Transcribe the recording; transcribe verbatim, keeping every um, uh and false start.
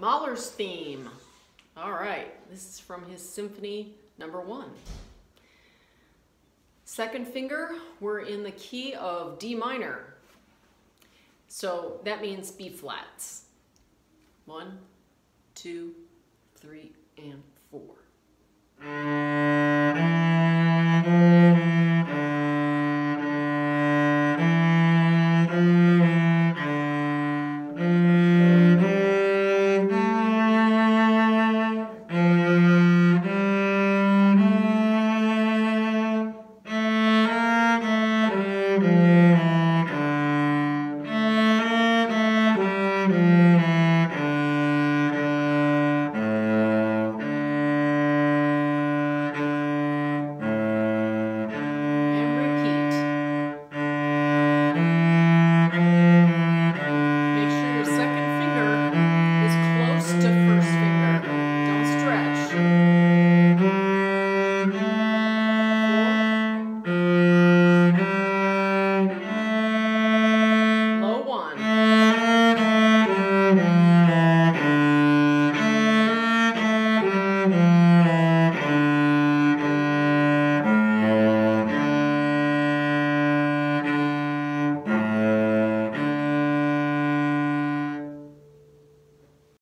Mahler's theme. All right, this is from his symphony number one. Second finger, we're in the key of D minor. So that means B flats. One, two, three, and four.